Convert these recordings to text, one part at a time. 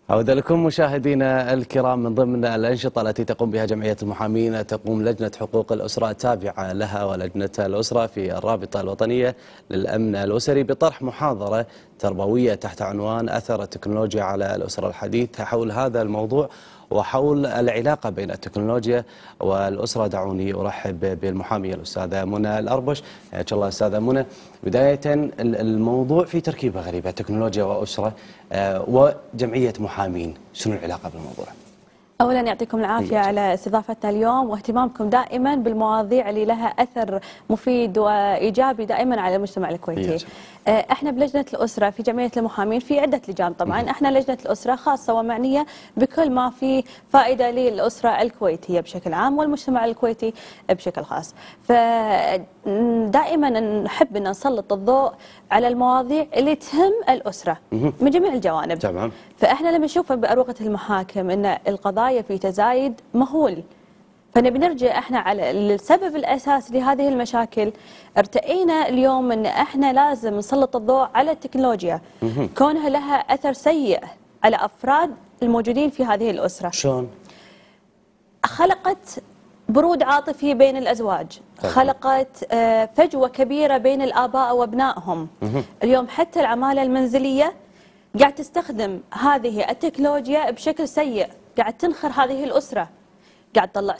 عودة لكم مشاهدينا الكرام. من ضمن الأنشطة التي تقوم بها جمعية المحامين تقوم لجنة حقوق الأسرة التابعة لها ولجنة الأسرة في الرابطة الوطنية للأمن الأسري بطرح محاضرة تربوية تحت عنوان أثر التكنولوجيا على الأسرة الحديثة. حول هذا الموضوع وحول العلاقة بين التكنولوجيا والأسرة دعوني أرحب بالمحامية الأستاذة منى الأربش. حياك الله أستاذة منى. بداية الموضوع في تركيبة غريبة، تكنولوجيا وأسرة وجمعية محامين، شنو العلاقة بالموضوع؟ أولا يعطيكم العافية على استضافتنا اليوم واهتمامكم دائما بالمواضيع اللي لها أثر مفيد وإيجابي دائما على المجتمع الكويتي. احنا بلجنة الأسرة في جمعية المحامين في عدة لجان، طبعا احنا لجنة الأسرة خاصة ومعنية بكل ما فيه فائدة للأسرة الكويتية بشكل عام والمجتمع الكويتي بشكل خاص. فدائما نحب أن نسلط الضوء على المواضيع اللي تهم الأسرة من جميع الجوانب. تمام. فاحنا لما نشوف بأروقة المحاكم أن القضايا في تزايد مهول، فنبي نرجع احنا على السبب الاساسي لهذه المشاكل. ارتئينا اليوم ان احنا لازم نسلط الضوء على التكنولوجيا كونها لها اثر سيء على افراد الموجودين في هذه الاسره. شلون؟ خلقت برود عاطفي بين الازواج، خلقت فجوه كبيره بين الاباء وابنائهم. اليوم حتى العماله المنزليه قاعد تستخدم هذه التكنولوجيا بشكل سيء، قاعد تنخر هذه الاسره، قاعد تطلع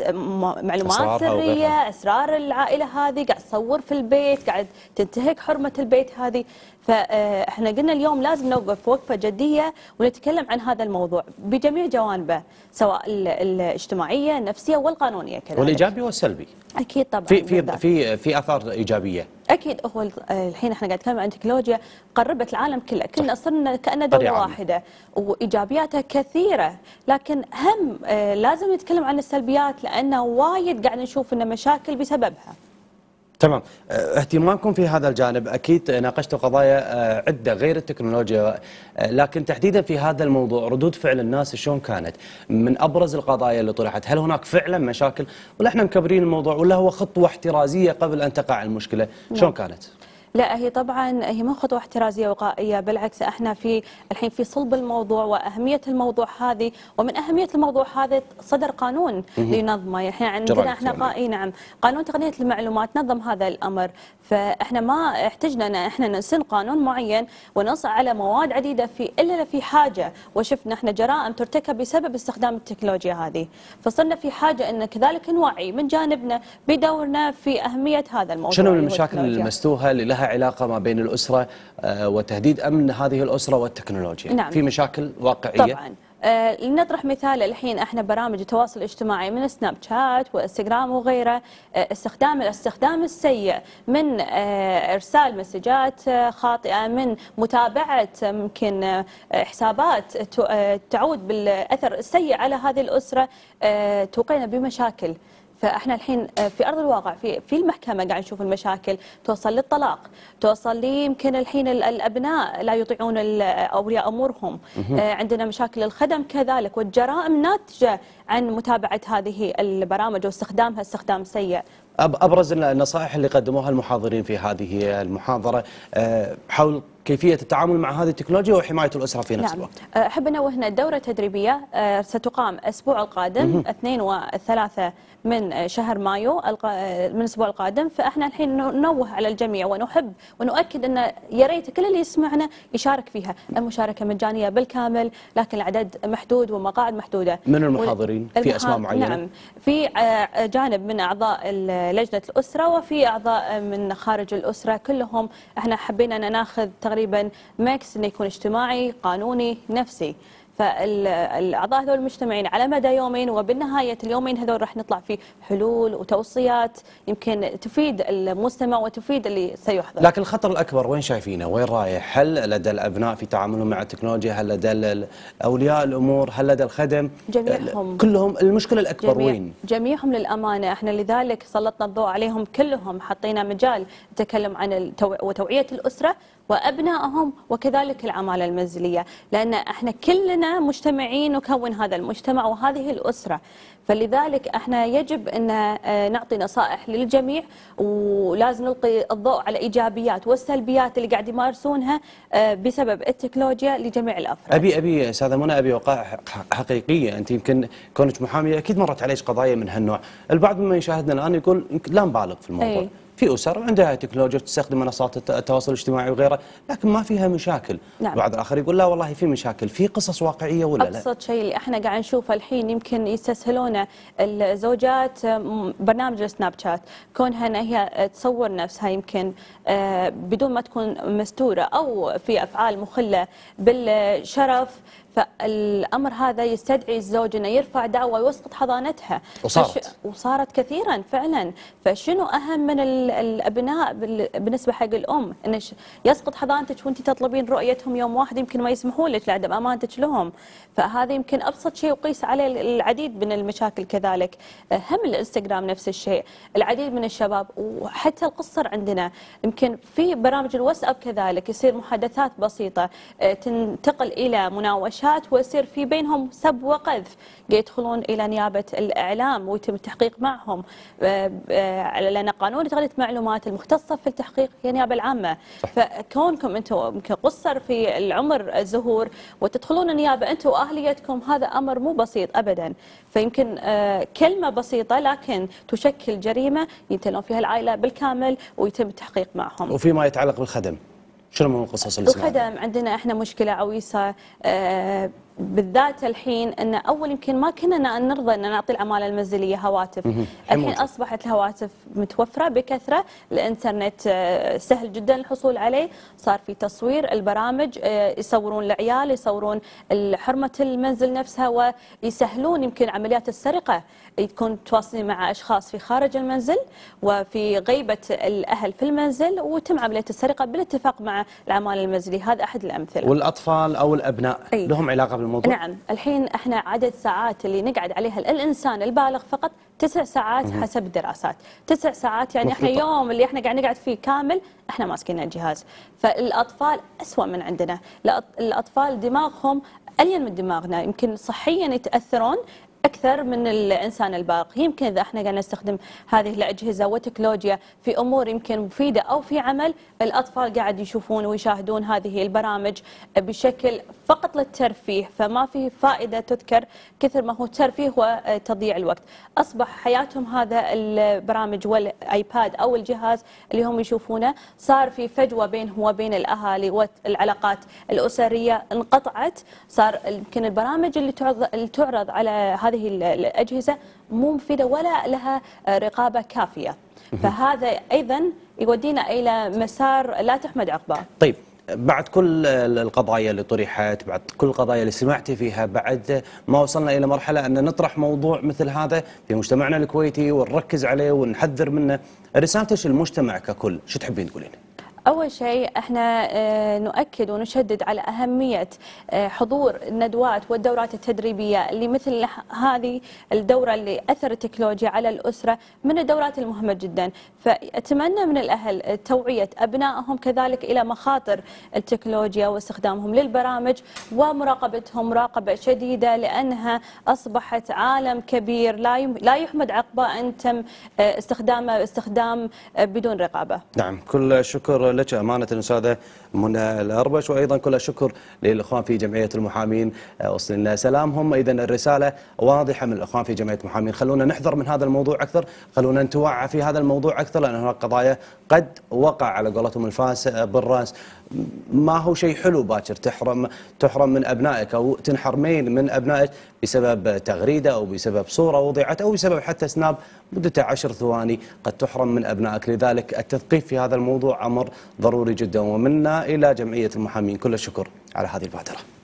معلومات سرية، أسرار العائلة هذه، قاعد تصور في البيت، قاعد تنتهك حرمة البيت هذه. فاحنا قلنا اليوم لازم نوقف وقفة جدية ونتكلم عن هذا الموضوع بجميع جوانبه، سواء الاجتماعية النفسية والقانونية كذلك. والإيجابي والسلبي. أكيد طبعا. في آثار إيجابية. أكيد. هو الحين احنا قاعد نتكلم عن تكنولوجيا قربت العالم كله، كلنا صرنا كأن دولة واحدة وإيجابياتها كثيرة، لكن هم لازم نتكلم عن السلبيات لأنه وايد قاعد نشوف إن مشاكل بسببها. تمام. اهتمامكم في هذا الجانب، اكيد ناقشتوا قضايا عده غير التكنولوجيا، لكن تحديدا في هذا الموضوع ردود فعل الناس شلون كانت؟ من ابرز القضايا اللي طرحت، هل هناك فعلا مشاكل ولا احنا مكبرين الموضوع ولا هو خطوه احترازيه قبل ان تقع المشكله؟ شلون كانت؟ لا، هي طبعا هي مو خطوه احترازيه وقائيه، بالعكس احنا الحين في صلب الموضوع واهميه الموضوع هذه، ومن اهميه الموضوع هذا صدر قانون لينظمه. احنا عندنا نعم قانون تقنيه المعلومات نظم هذا الامر، فاحنا ما احتجنا ان احنا نسن قانون معين ونص على مواد عديده الا في حاجه، وشفنا احنا جرائم ترتكب بسبب استخدام التكنولوجيا هذه، فصرنا في حاجه ان كذلك نوعي من جانبنا بدورنا في اهميه هذا الموضوع. شنو المشاكل اللي لمستوها اللي لها علاقة ما بين الأسرة وتهديد أمن هذه الأسرة والتكنولوجيا؟ نعم. في مشاكل واقعية؟ طبعا. لنطرح مثال الحين احنا برامج التواصل الاجتماعي من سناب شات وانستغرام وغيره، الاستخدام السيء من ارسال مسجات خاطئه، من متابعه ممكن حسابات تعود بالاثر السيء على هذه الاسره، توقعنا بمشاكل. فاحنا الحين في ارض الواقع في المحكمه قاعد نشوف المشاكل توصل للطلاق، توصل لي يمكن الحين الابناء لا يطيعون اولياء امورهم، عندنا مشاكل الخدم كذلك، والجرائم ناتجه عن متابعه هذه البرامج واستخدامها استخدام سيء. ابرز النصائح اللي قدموها المحاضرين في هذه المحاضره حول كيفية التعامل مع هذه التكنولوجيا وحماية الأسرة في نفس الوقت. أحب أنوه أن الدورة التدريبية ستقام الأسبوع القادم 2 و3 من شهر مايو من الأسبوع القادم، فإحنا الحين ننوه على الجميع ونحب ونؤكد أن يا ريت كل اللي يسمعنا يشارك فيها. المشاركة مجانية بالكامل، لكن العدد محدود ومقاعد محدودة. من المحاضرين في أسماء معينة؟ نعم، في جانب من أعضاء لجنة الأسرة وفي أعضاء من خارج الأسرة، كلهم إحنا حبينا أن ناخذ تقريبا ميكس انه يكون اجتماعي قانوني نفسي. فالاعضاء هذول مجتمعين على مدى يومين، وبالنهايه اليومين هذول راح نطلع في حلول وتوصيات يمكن تفيد المستمع وتفيد اللي سيحضر. لكن الخطر الاكبر وين شايفينه؟ وين رايح؟ هل لدى الابناء في تعاملهم مع التكنولوجيا؟ هل لدى اولياء الامور؟ هل لدى الخدم؟ جميعهم. كلهم المشكله الاكبر وين؟ جميعهم للامانه، احنا لذلك سلطنا الضوء عليهم كلهم، حطينا مجال نتكلم عن وتوعيه الاسره وأبنائهم وكذلك العمالة المنزلية، لأن احنا كلنا مجتمعين نكون هذا المجتمع وهذه الأسرة. فلذلك احنا يجب ان نعطي نصائح للجميع، ولازم نلقي الضوء على الايجابيات والسلبيات اللي قاعد يمارسونها بسبب التكنولوجيا لجميع الافراد. ابي استاذه منى، ابي وقائع حقيقيه. انت يمكن كونك محاميه اكيد مرت عليك قضايا من هالنوع. البعض ممن يشاهدنا الان يقول لا نبالغ في الموضوع. في أسر عندها تكنولوجيا تستخدم منصات التواصل الاجتماعي وغيره، لكن ما فيها مشاكل. نعم. بعض الآخر يقول لا والله في مشاكل. في قصص واقعية ولا لا؟ أبسط شيء اللي احنا قاعد نشوفه الحين يمكن يستسهلونه الزوجات، برنامج السناب شات، كونها ان هي تصور نفسها يمكن بدون ما تكون مستورة أو في أفعال مخلة بالشرف، فالأمر هذا يستدعي الزوج أنه يرفع دعوى ويسقط حضانتها. وصارت كثيرا فعلا. فشنو أهم من الأبناء بالنسبة حق الأم؟ أن يسقط حضانتك وأنت تطلبين رؤيتهم يوم واحد، يمكن ما يسمحون لك لعدم أمانتك لهم. فهذا يمكن أبسط شيء وقيس عليه العديد من المشاكل. كذلك هم الانستغرام نفس الشيء، العديد من الشباب وحتى القصر عندنا يمكن في برامج الواتساب كذلك يصير محادثات بسيطة تنتقل إلى مناوشات ويصير في بينهم سب وقذف، يدخلون إلى نيابة الإعلام ويتم التحقيق معهم، لأن قانون تغطية المعلومات المختصة في التحقيق هي النيابة العامة. فكونكم أنتم كقصر في العمر الزهور وتدخلون النيابة أنتم وأهليتكم، هذا أمر مو بسيط أبدا. فيمكن كلمة بسيطة لكن تشكل جريمة ينتهون فيها العائلة بالكامل ويتم التحقيق معهم. وفيما يتعلق بالخدم، شنو من القصص اللي الخدم عندنا احنا مشكله عويصه، بالذات الحين ان اول يمكن ما كنا نرضى ان نعطي العماله المنزليه هواتف. الحين اصبحت الهواتف متوفره بكثره، الانترنت سهل جدا الحصول عليه، صار في تصوير البرامج، يصورون العيال، يصورون حرمه المنزل نفسها، ويسهلون يمكن عمليات السرقه، يكون تواصلين مع اشخاص في خارج المنزل وفي غيبه الاهل في المنزل، وتم عمليه السرقه بالاتفاق مع العماله المنزليه. هذا احد الامثله. والاطفال او الابناء لهم علاقه بالموضوع؟ نعم. الحين احنا عدد ساعات اللي نقعد عليها الانسان البالغ فقط 9 ساعات حسب الدراسات. 9 ساعات يعني احنا يوم اللي احنا قاعد نقعد فيه كامل احنا ماسكين الجهاز. فالاطفال اسوأ من عندنا، الاطفال دماغهم ألين من دماغنا، يمكن صحيا يتاثرون أكثر من الإنسان البالغ. يمكن إذا احنا قاعد نستخدم هذه الأجهزة والتكنولوجيا في أمور يمكن مفيدة أو في عمل، الأطفال قاعد يشوفون ويشاهدون هذه البرامج بشكل فقط للترفيه، فما في فائدة تذكر كثر ما هو ترفيه وتضييع الوقت. أصبح حياتهم هذا البرامج والآيباد أو الجهاز اللي هم يشوفونه، صار في فجوة بينهم وبين الأهالي، والعلاقات الأسرية انقطعت. صار يمكن البرامج اللي تعرض على هذه الأجهزة مو مفيدة ولا لها رقابة كافية، فهذا أيضا يودينا إلى مسار لا تحمد عقباه. طيب، بعد كل القضايا اللي طرحت، بعد كل القضايا اللي سمعتي فيها، بعد ما وصلنا إلى مرحلة أن نطرح موضوع مثل هذا في مجتمعنا الكويتي ونركز عليه ونحذر منه، رسالتش المجتمع ككل شو تحبين تقولين؟ أول شيء احنا نؤكد ونشدد على أهمية حضور الندوات والدورات التدريبية اللي مثل هذه الدورة اللي أثر التكنولوجيا على الأسرة، من الدورات المهمة جدا. فأتمنى من الأهل توعية أبنائهم كذلك إلى مخاطر التكنولوجيا واستخدامهم للبرامج ومراقبتهم مراقبة شديدة، لأنها أصبحت عالم كبير لا يحمد عقبه أن تم استخدام بدون رقابة. نعم، كل الشكر لك أمانة الأستاذة منى الأربش، وأيضا كل الشكر للإخوان في جمعية المحامين وصل لنا سلامهم. إذا الرسالة واضحة من الإخوان في جمعية المحامين، خلونا نحذر من هذا الموضوع أكثر، خلونا نتوعى في هذا الموضوع أكثر، لأن هناك قضايا قد وقع على قولتهم الفاس بالرأس. ما هو شيء حلو باكر تحرم من أبنائك أو تنحرمين من أبنائك بسبب تغريدة أو بسبب صورة وضعت أو بسبب حتى سناب مدته 10 ثواني، قد تحرم من أبنائك. لذلك التثقيف في هذا الموضوع أمر ضروري جدا، ومنا إلى جمعية المحامين كل الشكر على هذه البادرة.